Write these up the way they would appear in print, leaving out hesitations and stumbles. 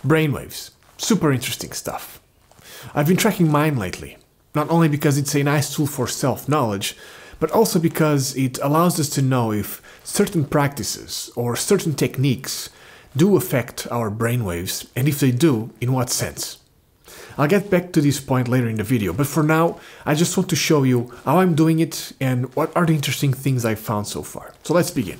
Brainwaves. Super interesting stuff. I've been tracking mine lately, not only because it's a nice tool for self-knowledge, but also because it allows us to know if certain practices or certain techniques do affect our brainwaves, and if they do, in what sense. I'll get back to this point later in the video, but for now, I just want to show you how I'm doing it and what are the interesting things I've found so far. So let's begin.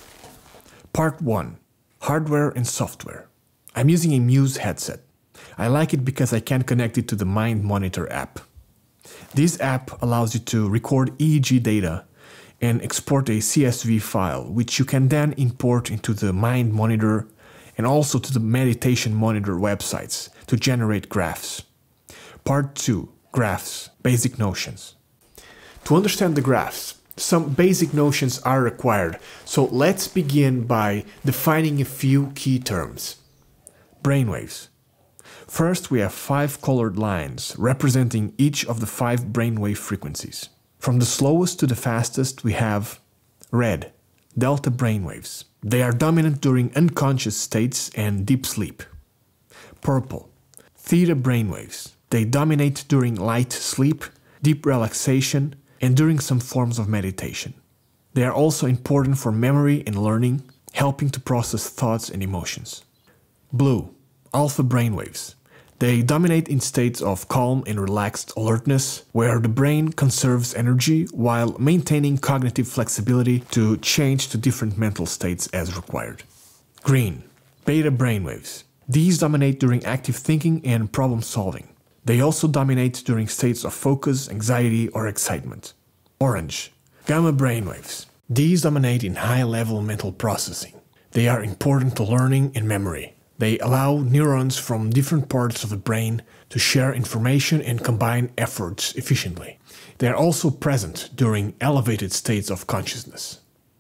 Part 1. Hardware and software. I'm using a Muse headset. I like it because I can connect it to the Mind Monitor app. This app allows you to record EEG data and export a CSV file, which you can then import into the Mind Monitor and also to the Meditation Monitor websites to generate graphs. Part 2. Graphs. Basic notions. To understand the graphs, some basic notions are required, so let's begin by defining a few key terms. Brainwaves. First, we have 5 colored lines representing each of the 5 brainwave frequencies. From the slowest to the fastest, we have red, delta brainwaves. They are dominant during unconscious states and deep sleep. Purple, theta brainwaves. They dominate during light sleep, deep relaxation, and during some forms of meditation. They are also important for memory and learning, helping to process thoughts and emotions. Blue, alpha brainwaves. They dominate in states of calm and relaxed alertness, where the brain conserves energy while maintaining cognitive flexibility to change to different mental states as required. Green, beta brainwaves. These dominate during active thinking and problem solving. They also dominate during states of focus, anxiety, or excitement. Orange, gamma brainwaves. These dominate in high-level mental processing. They are important to learning and memory. They allow neurons from different parts of the brain to share information and combine efforts efficiently. They are also present during elevated states of consciousness.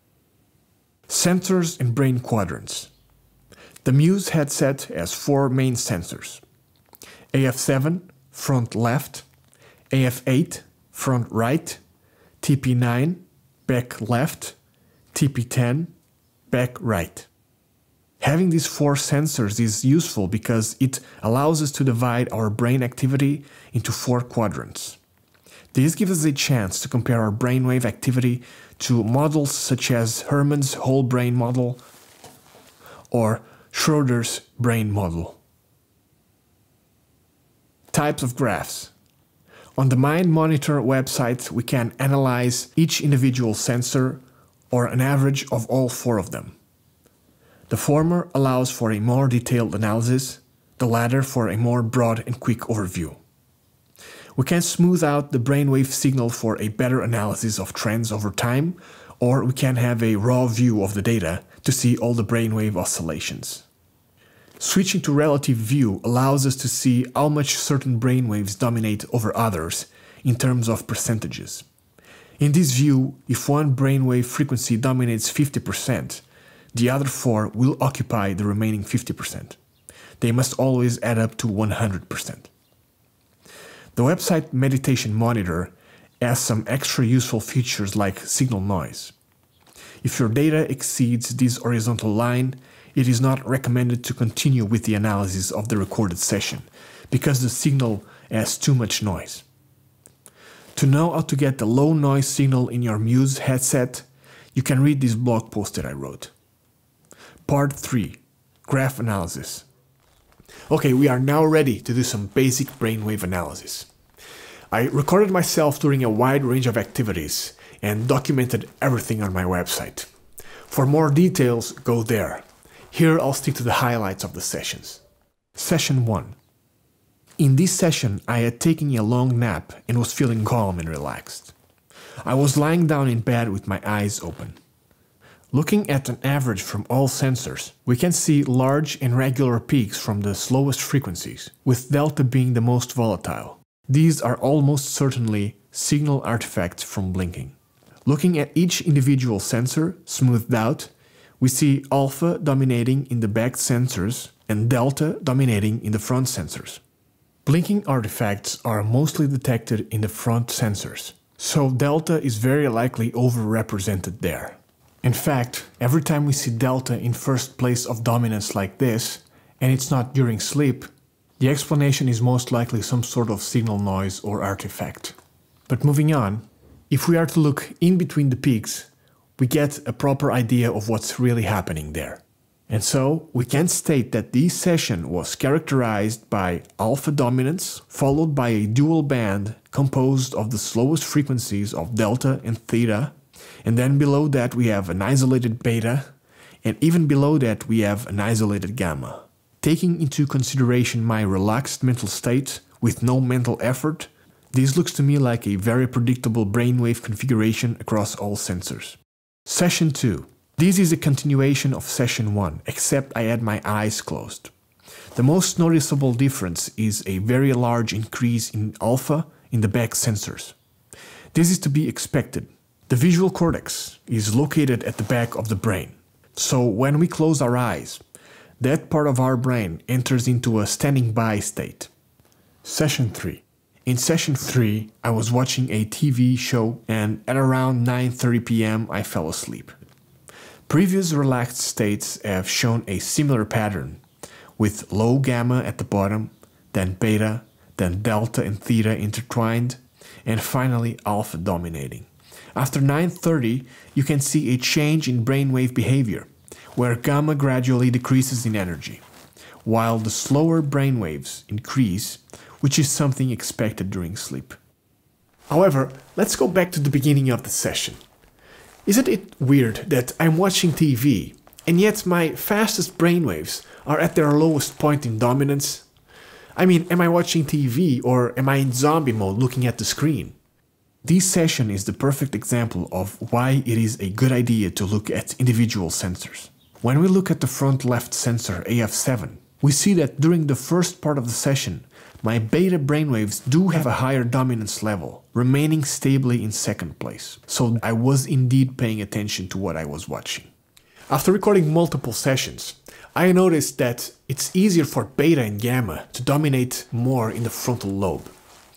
Sensors and brain quadrants. The Muse headset has 4 main sensors. AF7, front left, AF8, front right, TP9, back left, TP10, back right. Having these 4 sensors is useful because it allows us to divide our brain activity into 4 quadrants. This gives us a chance to compare our brainwave activity to models such as Herrmann's Whole Brain model or Schroeder's brain model. Types of graphs. On the Mind Monitor website, we can analyze each individual sensor or an average of all 4 of them. The former allows for a more detailed analysis, the latter for a more broad and quick overview. We can smooth out the brainwave signal for a better analysis of trends over time, or we can have a raw view of the data to see all the brainwave oscillations. Switching to relative view allows us to see how much certain brainwaves dominate over others in terms of percentages. In this view, if one brainwave frequency dominates 50%, the other 4 will occupy the remaining 50%. They must always add up to 100%. The website Meditation Monitor has some extra useful features like signal noise. If your data exceeds this horizontal line, it is not recommended to continue with the analysis of the recorded session, because the signal has too much noise. To know how to get the low noise signal in your Muse headset, you can read this blog post that I wrote. Part 3. Graph analysis. Okay, we are now ready to do some basic brainwave analysis. I recorded myself during a wide range of activities and documented everything on my website. For more details, go there. Here I'll stick to the highlights of the sessions. Session 1. In this session, I had taken a long nap and was feeling calm and relaxed. I was lying down in bed with my eyes open. Looking at an average from all sensors, we can see large and regular peaks from the slowest frequencies, with delta being the most volatile. These are almost certainly signal artifacts from blinking. Looking at each individual sensor, smoothed out, we see alpha dominating in the back sensors and delta dominating in the front sensors. Blinking artifacts are mostly detected in the front sensors, so delta is very likely overrepresented there. In fact, every time we see delta in first place of dominance like this, and it's not during sleep, the explanation is most likely some sort of signal noise or artifact. But moving on, if we are to look in between the peaks, we get a proper idea of what's really happening there. And so, we can state that this session was characterized by alpha dominance, followed by a dual band composed of the slowest frequencies of delta and theta, and then below that we have an isolated beta, and even below that we have an isolated gamma. Taking into consideration my relaxed mental state with no mental effort, this looks to me like a very predictable brainwave configuration across all sensors. Session 2. This is a continuation of Session 1, except I had my eyes closed. The most noticeable difference is a very large increase in alpha in the back sensors. This is to be expected. The visual cortex is located at the back of the brain. So when we close our eyes, that part of our brain enters into a standing by state. Session 3. In Session 3, I was watching a TV show and at around 9:30 p.m. I fell asleep. Previous relaxed states have shown a similar pattern, with low gamma at the bottom, then beta, then delta and theta intertwined, and finally alpha dominating. After 9:30, you can see a change in brainwave behavior, where gamma gradually decreases in energy, while the slower brainwaves increase, which is something expected during sleep. However, let's go back to the beginning of the session. Isn't it weird that I'm watching TV, and yet my fastest brainwaves are at their lowest point in dominance? I mean, am I watching TV or am I in zombie mode looking at the screen? This session is the perfect example of why it is a good idea to look at individual sensors. When we look at the front left sensor AF7, we see that during the first part of the session, my beta brainwaves do have a higher dominance level, remaining stably in second place. So I was indeed paying attention to what I was watching. After recording multiple sessions, I noticed that it's easier for beta and gamma to dominate more in the frontal lobe.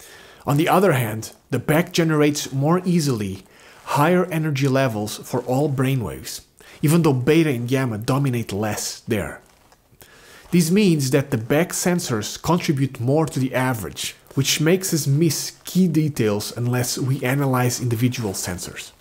On the other hand, the back generates more easily higher energy levels for all brainwaves, even though beta and gamma dominate less there. This means that the back sensors contribute more to the average, which makes us miss key details unless we analyze individual sensors.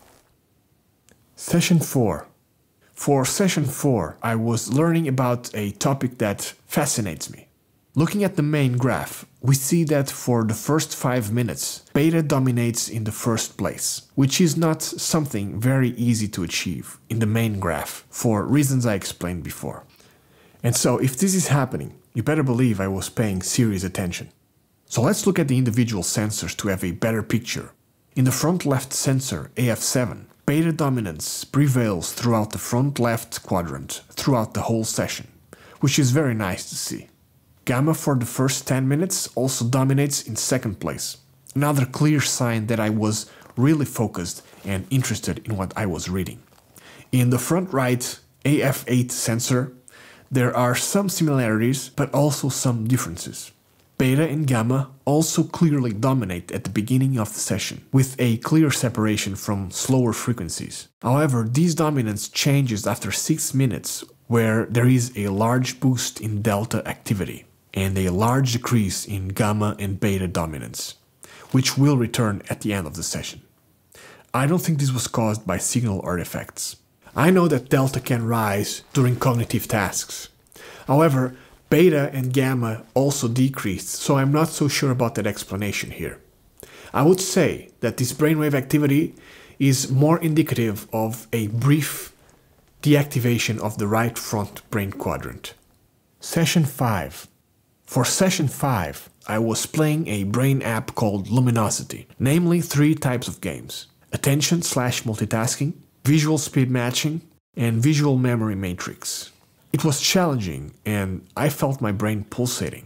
Session 4. For Session 4, I was learning about a topic that fascinates me. Looking at the main graph, we see that for the first 5 minutes, beta dominates in the first place, which is not something very easy to achieve in the main graph, for reasons I explained before. And so, if this is happening, you better believe I was paying serious attention. So let's look at the individual sensors to have a better picture. In the front left sensor, AF7, beta dominance prevails throughout the front left quadrant, throughout the whole session, which is very nice to see. Gamma for the first 10 minutes also dominates in second place, another clear sign that I was really focused and interested in what I was reading. In the front right AF8 sensor, there are some similarities, but also some differences. Beta and gamma also clearly dominate at the beginning of the session, with a clear separation from slower frequencies. However, this dominance changes after 6 minutes, where there is a large boost in delta activity, and a large decrease in gamma and beta dominance, which will return at the end of the session. I don't think this was caused by signal artifacts. I know that delta can rise during cognitive tasks. However, beta and gamma also decreased, so I'm not so sure about that explanation here. I would say that this brainwave activity is more indicative of a brief deactivation of the right front brain quadrant. Session 5. For Session 5, I was playing a brain app called Luminosity, namely 3 types of games: attention/multitasking, visual speed matching, and visual memory matrix. It was challenging and I felt my brain pulsating.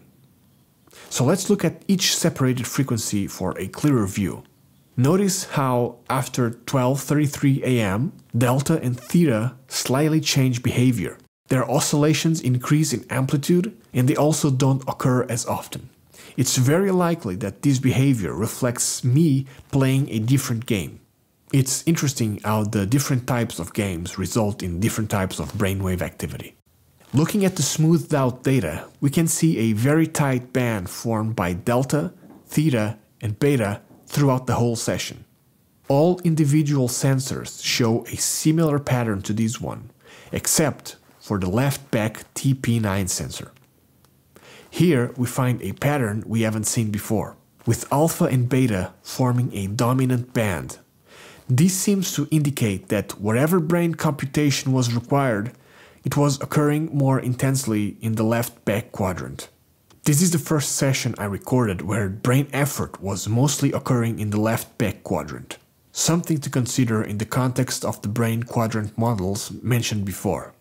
So let's look at each separated frequency for a clearer view. Notice how after 12:33 AM, delta and theta slightly change behavior. Their oscillations increase in amplitude and they also don't occur as often. It's very likely that this behavior reflects me playing a different game. It's interesting how the different types of games result in different types of brainwave activity. Looking at the smoothed out data, we can see a very tight band formed by delta, theta, and beta throughout the whole session. All individual sensors show a similar pattern to this one, except for the left back TP9 sensor. Here we find a pattern we haven't seen before, with alpha and beta forming a dominant band. This seems to indicate that wherever brain computation was required, it was occurring more intensely in the left back quadrant. This is the first session I recorded where brain effort was mostly occurring in the left back quadrant, something to consider in the context of the brain quadrant models mentioned before.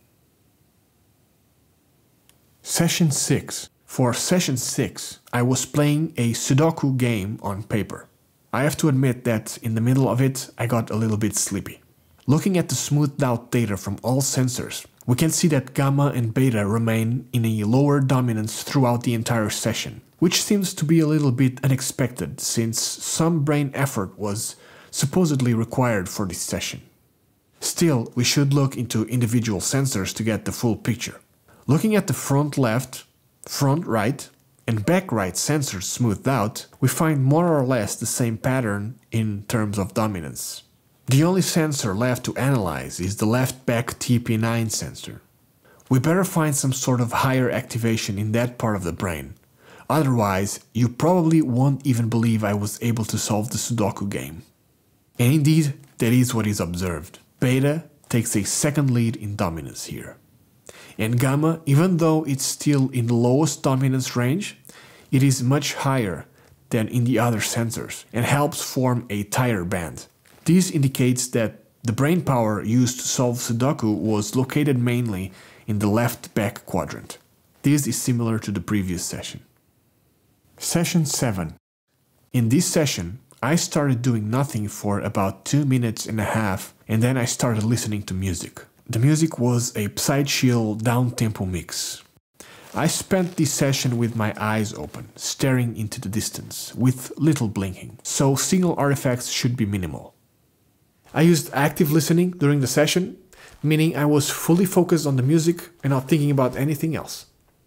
Session 6. For session 6, I was playing a Sudoku game on paper. I have to admit that in the middle of it, I got a little bit sleepy. Looking at the smoothed out data from all sensors, we can see that gamma and beta remain in a lower dominance throughout the entire session, which seems to be a little bit unexpected since some brain effort was supposedly required for this session. Still, we should look into individual sensors to get the full picture. Looking at the front left, front right, and back right sensors smoothed out, we find more or less the same pattern in terms of dominance. The only sensor left to analyze is the left back TP9 sensor. We better find some sort of higher activation in that part of the brain. Otherwise, you probably won't even believe I was able to solve the Sudoku game. And indeed, that is what is observed. Beta takes a second lead in dominance here. And gamma, even though it's still in the lowest dominance range, it is much higher than in the other sensors and helps form a tighter band. This indicates that the brain power used to solve Sudoku was located mainly in the left back quadrant. This is similar to the previous session. Session 7. In this session, I started doing nothing for about 2 minutes and a half, and then I started listening to music. The music was a psy-chill down-tempo mix. I spent this session with my eyes open, staring into the distance, with little blinking, so signal artifacts should be minimal. I used active listening during the session, meaning I was fully focused on the music and not thinking about anything else.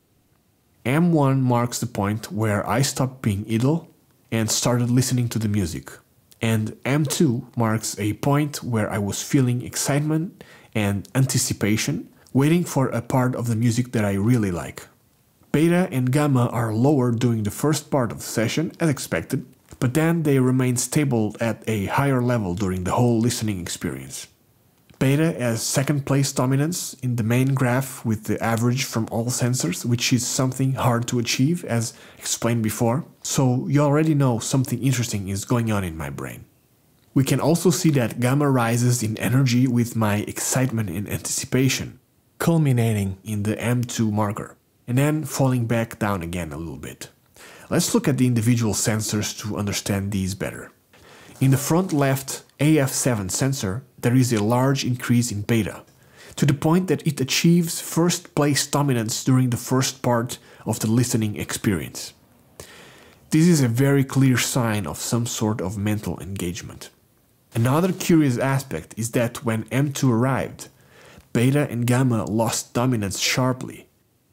M1 marks the point where I stopped being idle and started listening to the music, and M2 marks a point where I was feeling excitement and anticipation, waiting for a part of the music that I really like. Beta and gamma are lower during the first part of the session, as expected, but then they remain stable at a higher level during the whole listening experience. Beta has second place dominance in the main graph with the average from all sensors, which is something hard to achieve as explained before, so you already know something interesting is going on in my brain. We can also see that gamma rises in energy with my excitement and anticipation, culminating in the M2 marker, and then falling back down again a little bit. Let's look at the individual sensors to understand these better. In the front left AF7 sensor, there is a large increase in beta, to the point that it achieves first place dominance during the first part of the listening experience. This is a very clear sign of some sort of mental engagement. Another curious aspect is that when M2 arrived, beta and gamma lost dominance sharply.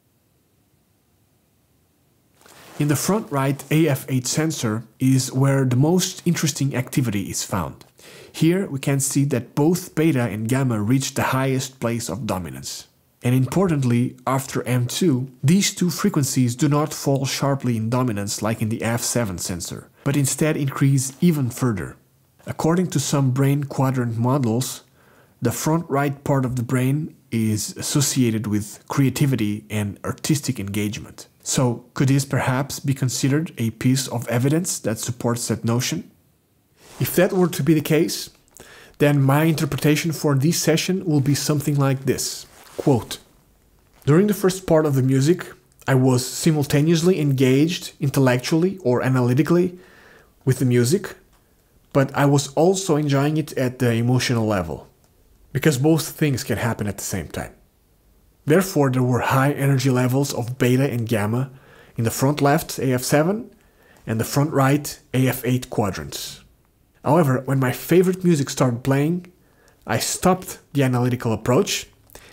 In the front right AF8 sensor is where the most interesting activity is found. Here we can see that both beta and gamma reach the highest place of dominance. And importantly, after M2, these two frequencies do not fall sharply in dominance like in the F7 sensor, but instead increase even further. According to some brain quadrant models, the front right part of the brain is associated with creativity and artistic engagement. So, could this perhaps be considered a piece of evidence that supports that notion? If that were to be the case, then my interpretation for this session will be something like this. Quote, during the first part of the music, I was simultaneously engaged intellectually or analytically with the music, but I was also enjoying it at the emotional level, because both things can happen at the same time. Therefore, there were high energy levels of beta and gamma in the front left AF7 and the front right AF8 quadrants. However, when my favorite music started playing, I stopped the analytical approach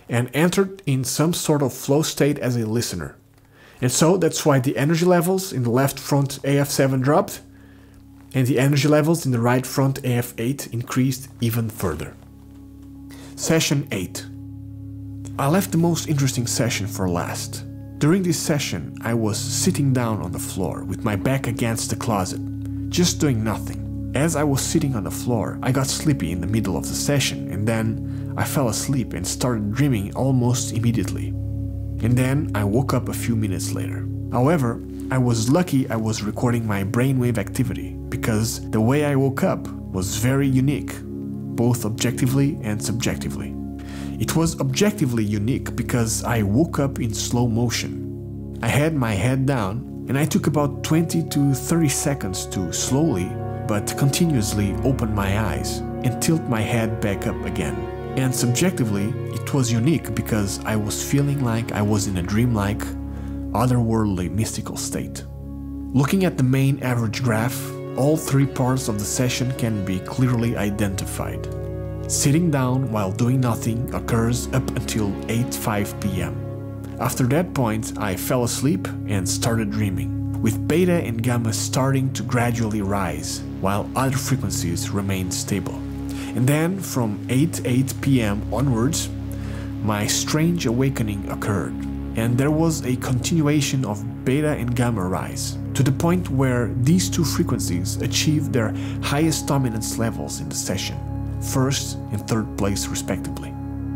and entered in some sort of flow state as a listener. And so that's why the energy levels in the left front AF7 dropped, and the energy levels in the right front AF8 increased even further. Session 8. I left the most interesting session for last. During this session, I was sitting down on the floor with my back against the closet, just doing nothing. As I was sitting on the floor, I got sleepy in the middle of the session, and then I fell asleep and started dreaming almost immediately. And then I woke up a few minutes later. However, I was lucky I was recording my brainwave activity, because the way I woke up was very unique, both objectively and subjectively. It was objectively unique because I woke up in slow motion. I had my head down, and I took about 20 to 30 seconds to slowly but continuously open my eyes and tilt my head back up again. And subjectively, it was unique because I was feeling like I was in a dreamlike, otherworldly mystical state. Looking at the main average graph, all three parts of the session can be clearly identified. Sitting down while doing nothing occurs up until 8:05 p.m. After that point, I fell asleep and started dreaming, with beta and gamma starting to gradually rise, while other frequencies remained stable. And then, from 8:08 p.m. onwards, my strange awakening occurred, and there was a continuation of beta and gamma rise, to the point where these two frequencies achieved their highest dominance levels in the session, first and third place respectively.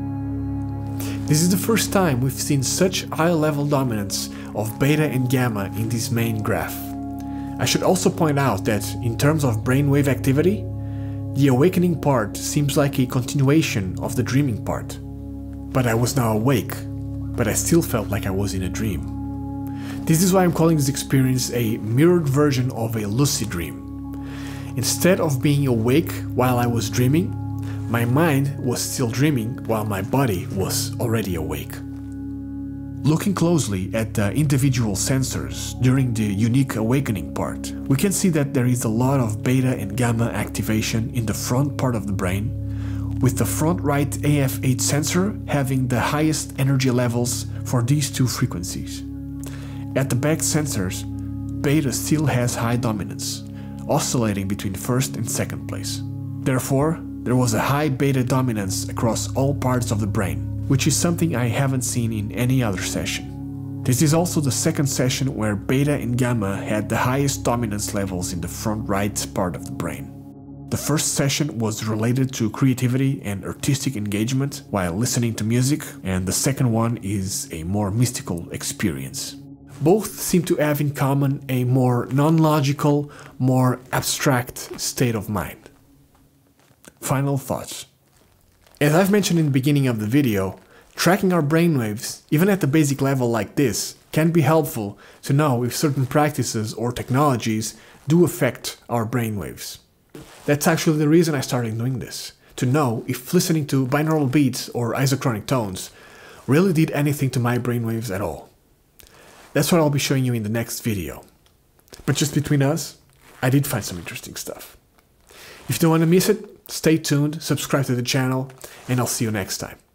This is the first time we've seen such high level dominance of beta and gamma in this main graph. I should also point out that in terms of brainwave activity, the awakening part seems like a continuation of the dreaming part. But I was now awake, but I still felt like I was in a dream. This is why I'm calling this experience a mirrored version of a lucid dream. Instead of being awake while I was dreaming, my mind was still dreaming while my body was already awake. Looking closely at the individual sensors during the unique awakening part, we can see that there is a lot of beta and gamma activation in the front part of the brain, with the front right AF8 sensor having the highest energy levels for these two frequencies. At the back sensors, beta still has high dominance, oscillating between first and second place. Therefore, there was a high beta dominance across all parts of the brain, which is something I haven't seen in any other session. This is also the second session where beta and gamma had the highest dominance levels in the front right part of the brain. The first session was related to creativity and artistic engagement while listening to music, and the second one is a more mystical experience. Both seem to have in common a more non-logical, more abstract state of mind. Final thoughts. As I've mentioned in the beginning of the video, tracking our brainwaves, even at the basic level like this, can be helpful to know if certain practices or technologies do affect our brainwaves. That's actually the reason I started doing this, to know if listening to binaural beats or isochronic tones really did anything to my brainwaves at all. That's what I'll be showing you in the next video. But just between us, I did find some interesting stuff. If you don't want to miss it, stay tuned, subscribe to the channel, and I'll see you next time.